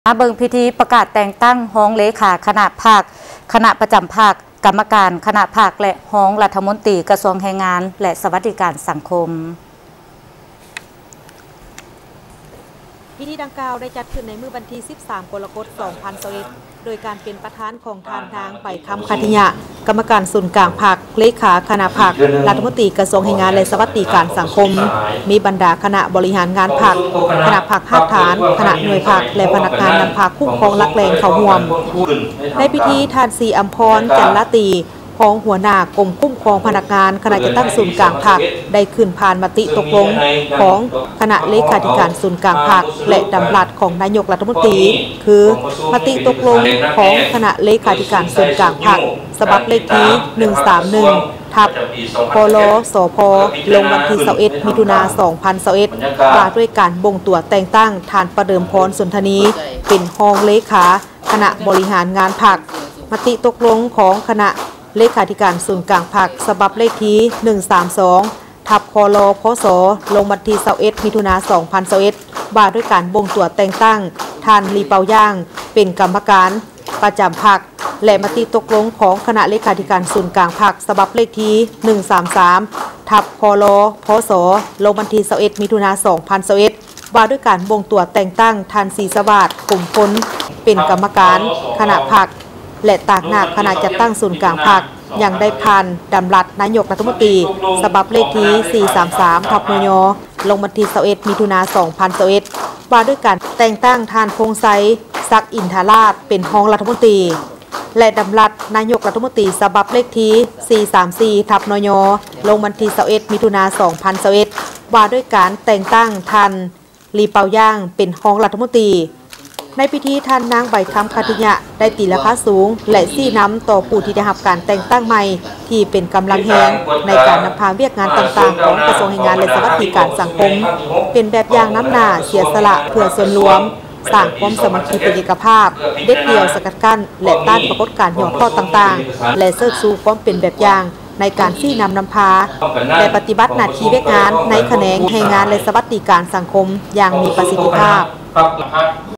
มาเบิ่งพิธีประกาศแต่งตั้งห้องเลขาคณะภาคคณะประจำภาคกรรมการคณะภาคและห้องรัฐมนตรีกระทรวงแรงงานและสวัสดิการสังคมพิธีดังกล่าวได้จัดขึ้นในมื้อวันที่ 13 กรกฎาคม 2021 โดยการเป็นประธานของทานนางใบคำคัทยะกรรมการศูนย์กลางภาคเลขาคณะภาครัฐมนตรีกระทรวงแรงงานและสวัสดิการสังคมมีบรรดาคณะบริหารงานภาคคณะภาคภาคฐานคณะหน่วยภาคและพนักงานนำภาคคุ้มครองรักแรงเข้าร่วมในพิธีทานศรีอัมพรจันลตีของหัวหน้ากรมคุ้มครองพนักงานคณะจัดตั้งศูนย์กลางภาคได้ขึ้นผ่านมติตกลงของคณะเลขาธิการศูนย์กลางภาคและดำรัสของนายกรัฐมนตรีคือมติตกลงของคณะเลขาธิการศูนย์กลางภาคฉบับเลขที่131ทับพลสพลงวันที่21มิถุนายน2021ว่าด้วยการบ่งตัวแต่งตั้งทานประเดิมพรสุนทนีเป็นรองเลขาคณะบริหารงานภาคมติตกลงของคณะเลขาธิการศูนย์กลางภาคฉบับเลขที่132ทับคลพศลงวันที่21มิถุนายน2021ว่าด้วยการบ่งตัวแต่งตั้งท่านลีเปาย่างเป็นกรรมการประจำภาคและมติตกลงของคณะเลขาธิการศูนย์กลางภาคฉบับเลขที่133ทับคลพศลงวันที่21มิถุนายน2021ว่าด้วยการบ่งตัวแต่งตั้งท่านศรีสวัสดิ์กลุ่มพลเป็นกรรมการคณะภาคและตากหนักคณะจัดตั้งศูนย์กลางภาคยังได้ผ่านดำรัสนายกรัฐมนตรีฉบับเลขที่433ทับนยลงวันที่21มิถุนายน2021ว่าด้วยการแต่งตั้งท่านพงไซศักดิ์อินทราชเป็นรองรัฐมนตรีและดำรัสนายกรัฐมนตรีฉบับเลขที่434ทับนยลงวันที่21มิถุนายน2021ว่าด้วยการแต่งตั้งท่านลีเปาย่างเป็นรองรัฐมนตรีในพิธีท่านนางใบคำคัทยะได้ตีราคาสูงและซี่น้ำต่อผู้ที่ได้รับการแต่งตั้งใหม่ที่เป็นกำลังแหงในการนำพาเวียกงานต่างๆของกระทรวงแรงงานและสวัสดิการสังคมเป็นแบบอย่างน้ำหน้าเสียสละเพื่อส่วนรวมสร้างความสามัคคีเป็นเอกภาพเด็ดเดี่ยวสกัดกั้นและต้านปรากฏการณ์หย่อนข้อต่างๆและเสิร์ฟสู่ความเป็นแบบอย่างในการซี่นำพาและปฏิบัติหน้าที่เวียกงานในแขนงแรงงานและสวัสดิการสังคมอย่างมีประสิทธิภาพ